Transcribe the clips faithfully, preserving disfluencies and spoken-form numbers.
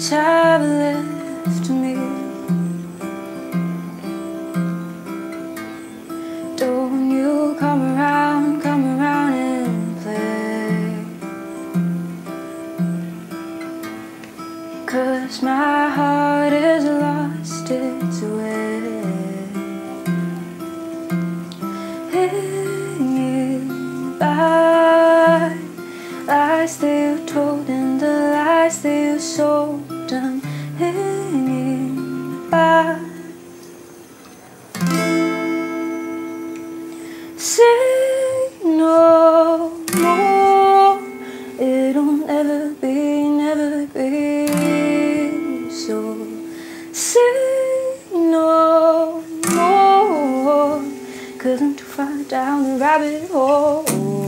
have left me. Don't you come around, come around and play, 'cause my heart has lost its way. Hanging by lies that you told and the lies that you sold. I'm hanging by. Say no more. It'll never be, never be so. Say no more, 'cause I'm too far down the rabbit hole.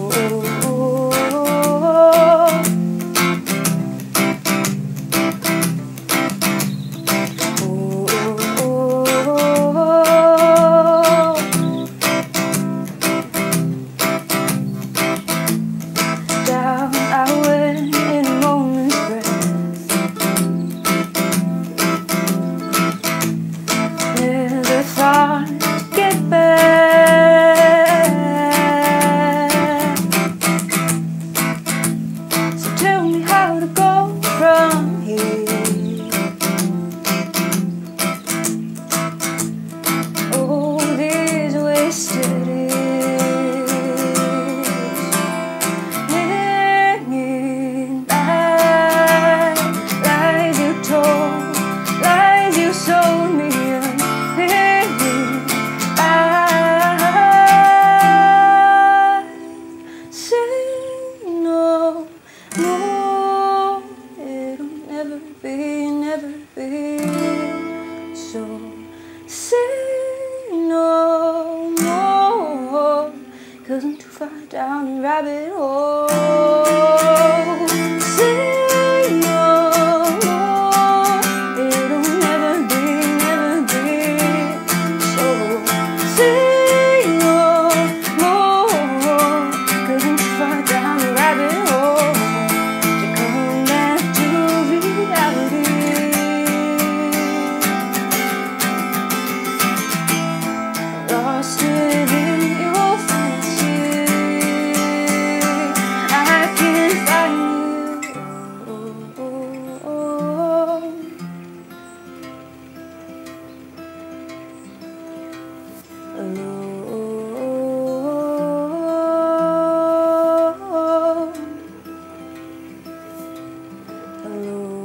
Down I went in a moment's breath. Never thought to get back. So tell me how to go from here. Oh, these wasted years, hanging by lies you told, lies you sold me. I'm hanging by. Say no more. It'll never be, never be so. Say no more, 'cause I'm too far down the rabbit hole. Say no more. It'll never be, never be so. Say no more, 'cause I'm too far down the rabbit hole to come back to reality. Lost within your fancy, I can't find you alone. Alone.